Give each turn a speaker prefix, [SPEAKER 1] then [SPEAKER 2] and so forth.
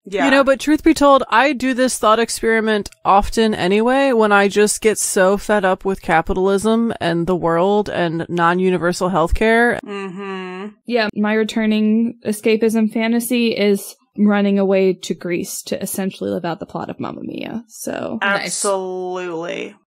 [SPEAKER 1] Yeah.
[SPEAKER 2] You know, but truth be told, I do this thought experiment often anyway when I just get so fed up with capitalism and the world and non-universal healthcare.
[SPEAKER 1] Mm-hmm.
[SPEAKER 3] Yeah, my returning escapism fantasy is running away to Greece to essentially live out the plot of Mamma Mia. So
[SPEAKER 1] absolutely.